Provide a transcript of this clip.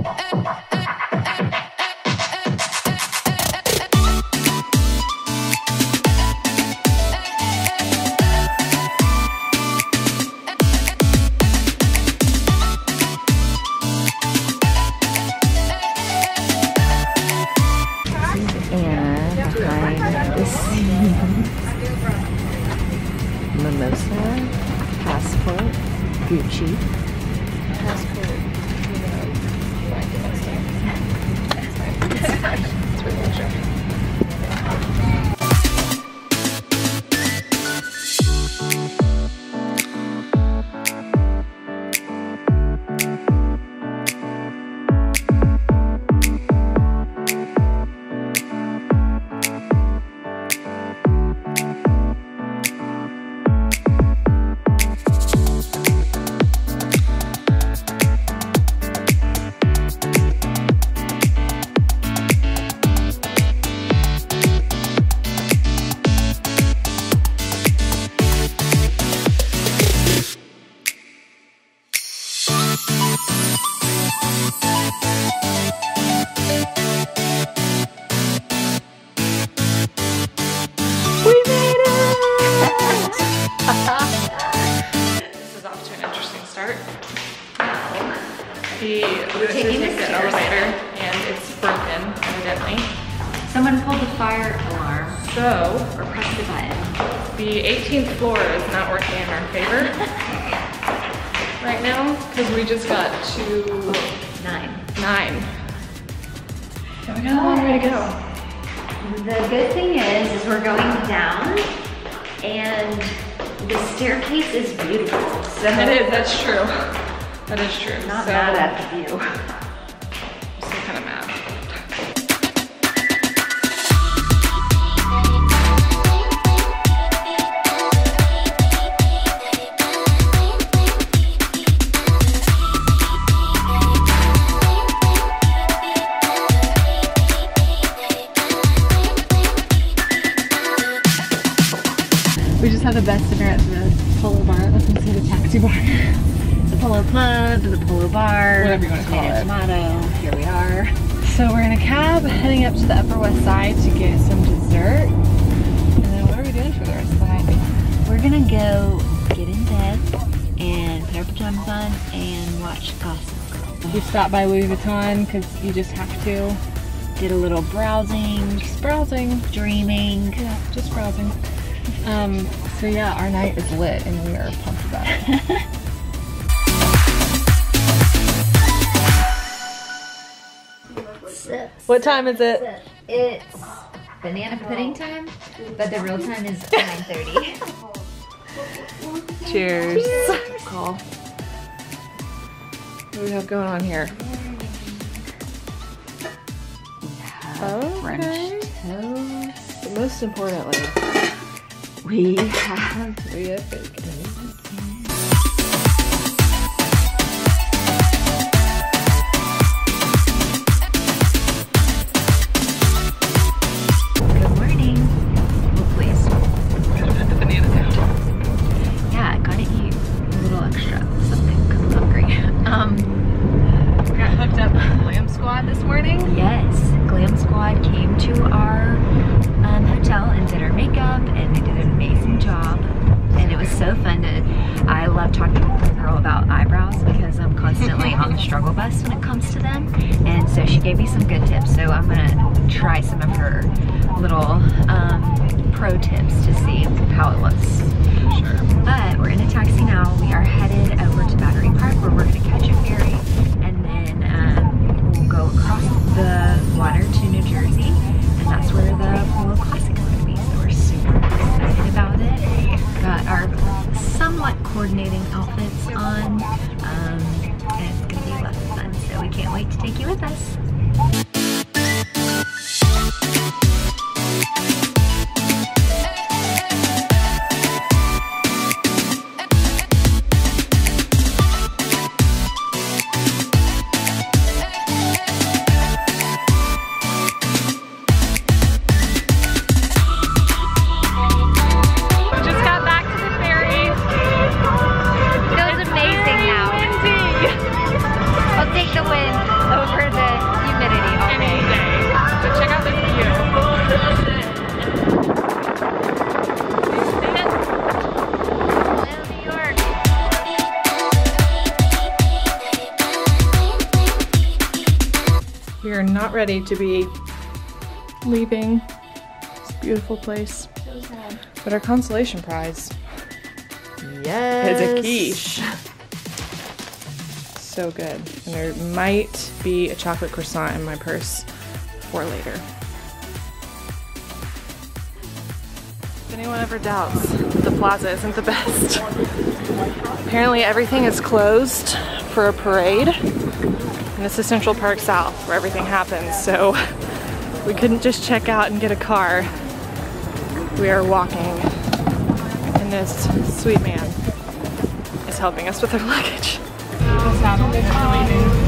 Mimosa, Passport, Gucci. Passport, you know, that's fine. It's really interesting. This is off to an interesting start. We're taking the elevator and it's broken, evidently. Someone pulled the fire alarm. So, or pressed the button. The 18th floor is not working in our favor right now because we just got to 9. So we got a long way to go. The good thing is we're going down and the staircase is beautiful. So It is, that's true. That is true. Not mad at the view. I'm still kind of mad. We just had the best dinner at the Polo Bar. Let's see the taxi bar. The Polo Club, the Polo Bar, Whatever you want to call it. Tomato, here we are. So we're in a cab heading up to the Upper West Side to get some dessert. And then what are we doing for the rest of the night? We're gonna go get in bed and put our pajamas on and watch Gossip Girl. We stopped by Louis Vuitton because you just have to. Did a little browsing, Just browsing. dreaming. Yeah, just browsing. So yeah, our night is lit and we are pumped about it. What time is it? It's banana pudding time, but the real time is 9:30. Cheers. Call. What do we have going on here? French toast. But most importantly, We have bacon. Good morning. Oh, please. Gotta put the banana down. Yeah, I gotta eat a little extra something because I'm hungry. Got hooked up with Glam Squad this morning. Yes, Glam Squad came to our hotel and did our makeup, and they did an amazing job. And it was so fun to. I love talking to the girl about eyebrows because I'm constantly on the struggle bus when it comes to them. And so she gave me some good tips. So I'm gonna try some of her little pro tips to see how it looks. Sure. But we're in a taxi now. We are headed over to Battery Park where we're gonna catch a ferry, and then we'll go across the water to New Jersey, and that's where the Polo Classic is gonna be. So we're super excited about it. Got our somewhat coordinating outfits on, and it's gonna be lots of fun. So we can't wait to take you with us. Take the wind over We are not ready to be leaving this beautiful place. But our consolation prize Yes. is a quiche. So good. And there might be a chocolate croissant in my purse for later. If anyone ever doubts the plaza isn't the best, apparently everything is closed for a parade. And this is Central Park South where everything happens, so we couldn't just check out and get a car. We are walking, and this sweet man is helping us with our luggage.